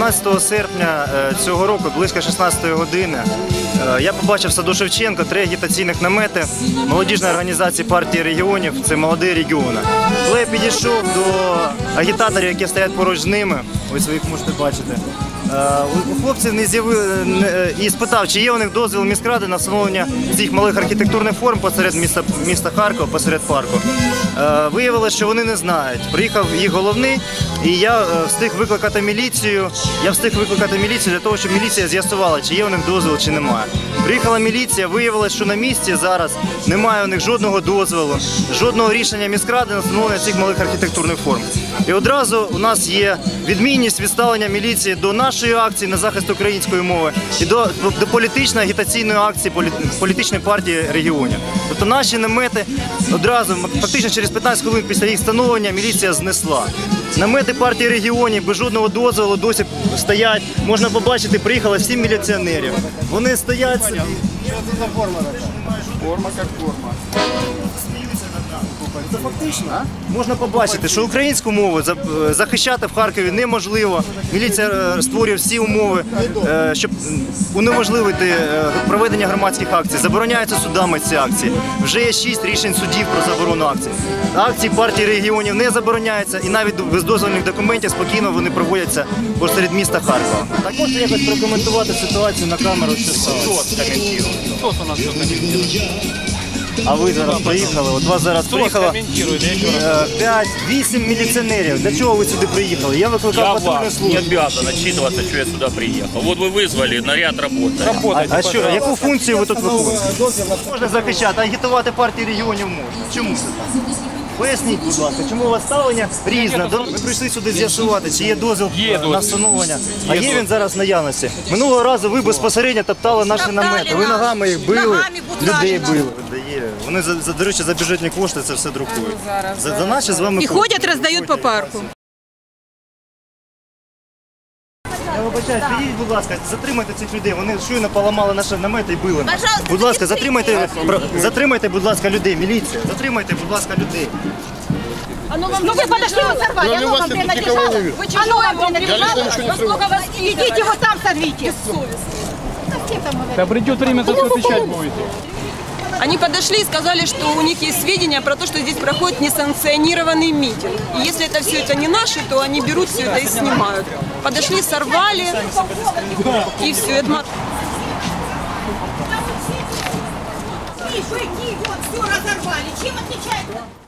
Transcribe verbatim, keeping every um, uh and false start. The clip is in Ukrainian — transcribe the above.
шістнадцятого серпня цього року, близько шістнадцятої години, я побачив в саду Шевченка три агітаційних намети молодіжної організації партії регіонів «Це молоді регіони». Коли я підійшов до агітаторів, які стоять поруч з ними, ось ви їх можете бачити, у хлопців не з'явили і спитав, чи є у них дозвіл міськради на встановлення цих малих архітектурних форм посеред міста, міста Харкова, посеред парку. Виявилося, що вони не знають. Приїхав їх головний, і я встиг викликати міліцію. Я встиг викликати міліцію для того, щоб міліція з'ясувала, чи є у них дозвіл, чи немає. Приїхала міліція, виявилося, що на місці зараз немає у них жодного дозволу, жодного рішення міськради на встановлення цих малих архітектурних форм. І одразу у нас є відмінність від ставлення міліції до нашої акції на захист української мови і до, до політичної агітаційної акції політичної партії регіонів. Тобто наші намети одразу, фактично через п'ятнадцять хвилин після їх встановлення, міліція знесла. Намети партії регіонів без жодного дозволу досі стоять. Можна побачити, приїхало сім міліціонерів. Вони стоять собі. Що це за форма така? Форма як форма. Це фактично можна побачити, що українську мову захищати в Харкові неможливо. Міліція створює всі умови, щоб унеможливити проведення громадських акцій. Забороняються судами ці акції. Вже є шість рішень судів про заборону акцій. Акції партії регіонів не забороняються і навіть без дозвольних документів спокійно вони проводяться посеред міста Харкова. Так можете якось прокоментувати ситуацію на камеру, що сталося? Хто у нас коментує? А ви зараз приїхали, от вас зараз приїхало п'ять-вісім міліціонерів. Для чого ви сюди приїхали? Я викликав патрульну службу. Я вам не обязан отчитываться, что я сюда приехал. Вот вы вызвали, наряд работает. А, а що, яку функцію ви тут виконуєте? Можна захищати, агітувати партії регіонів можна. Чому це так? Поясніть, будь ласка, чому у вас ставлення різне? Ми прийшли сюди з'ясувати, чи є дозвіл на встановлення. А є він зараз в наявності? Минулого разу ви безпосередньо топтали наші намети. Ви ногами їх били, людей били. Вони, до речі, за бюджетні кошти це все друкують. За, за наші з вами і ходять, роздають по парку. Я вибачаюсь, підійдіть, будь ласка, затримайте цих людей. Вони щойно поламали наші намети і били нас. Будь ласка, затримайте, затримайте, будь ласка, людей, міліція. Затримайте, будь ласка, людей. А ну, ну вы подошли, вы сорвали, оно вам принадлежало? Вы оно вам принадлежало? Сколько вас... Идите вот там сорвите. Да придет время, за что отвечать будете. Они подошли и сказали, что у них есть сведения про то, что здесь проходит несанкционированный митинг. И если это все это не наши, то они берут все это и снимают. Подошли, сорвали, и все. Это... Все разорвали. Чем отличается?